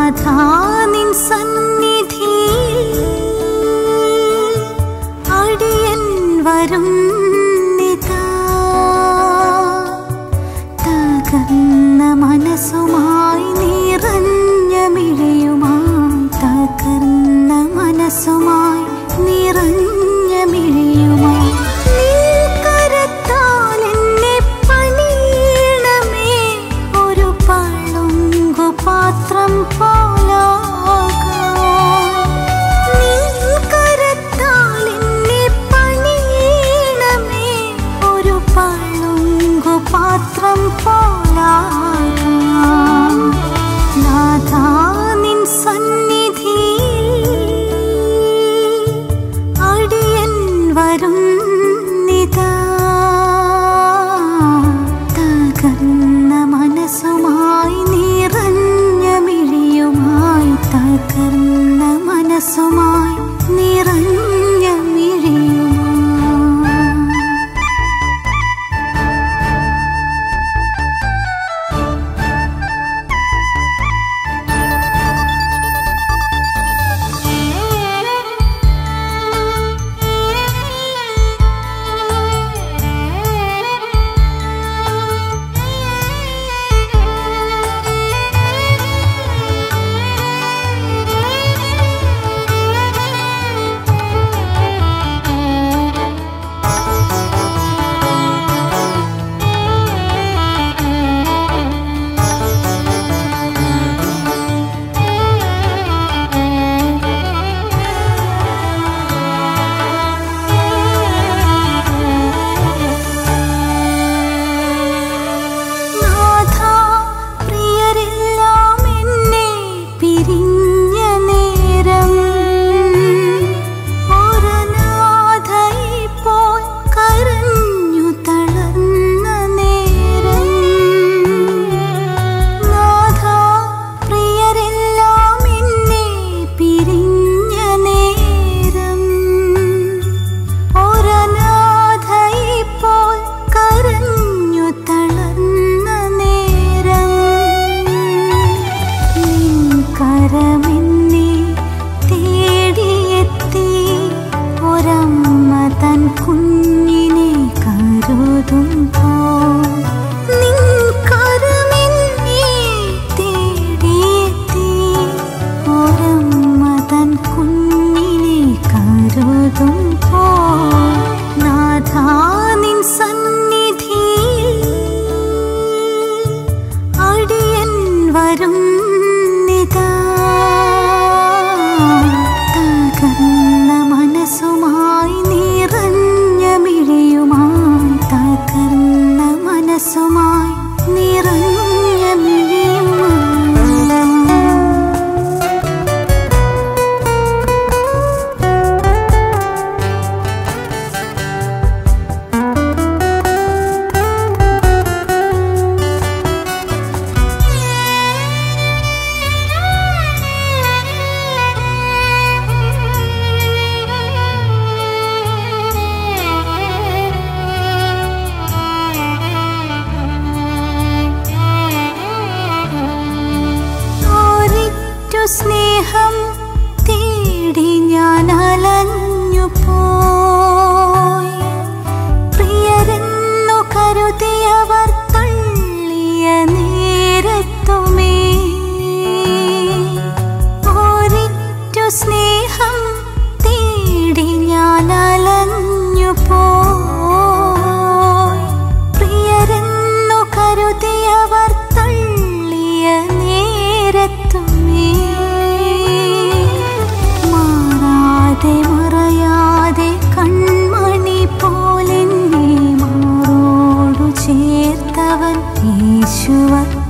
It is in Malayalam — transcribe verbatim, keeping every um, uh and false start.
നാഥാ നിൻ സന്നിധിയിൽ അടിയൻ വരുന്നിതാ. തകർന്ന മനസ്സുമായി നിറഞ്ഞ മിഴിയുമായി, തകർന്ന മനസ്സുമായി നിറഞ്ഞ മിഴിയുമായി കരത്താൽ എന്നെ പണിയണമേ. ഒരു പളുങ്കു പാത്രം പോലാകാൻ നിൻ കരത്താൽ എന്നെ പണിയണമേ. ഒരു പളുങ്കു പാത്രം പോലാകാൻ നാഥാ നിൻ സന്നിധിയിൽ അടിയൻ വരുന്നിതാ. തകർന്ന മനസ്സുമായി നിറഞ്ഞ മിഴിയുമായി, തകർന്ന മനസ്സുമായി നിറഞ്ഞ മിഴിയുമായി. കുഞ്ഞിനെ കരുതുമ്പോൾ നിൻ കരമെന്നെ തേടിയെത്തി. ഒരമ്മ തൻ കുഞ്ഞിനെ കരുതുമ്പോൾ നാഥാ നിൻ സന്നിധിയിൽ അടിയൻ വരുന്നിതാ. തകർന്ന മനസ്സുമായി നിറഞ്ഞ മിഴിയുമായി, തകർന്ന മനസ്സുമായി നിറഞ്ഞ മിഴിയുമായി. സ്നേഹം തേടി ഞാൻ അലഞ്ഞു പോയി. പ്രിയരെന്നു കരുതിയവർ തള്ളിയ നേരത്തുമേ ഒരിറ്റു സ്നേഹം തേടി ഞാൻ അലഞ്ഞു പോയി. പ്രിയരെന്നു കരുതിയവർ തള്ളിയ നേരത്തുമേ മറയാതെ കൺമണി പോലെന്നെ മാറോടു ചേർത്തവൻ യേശുവ.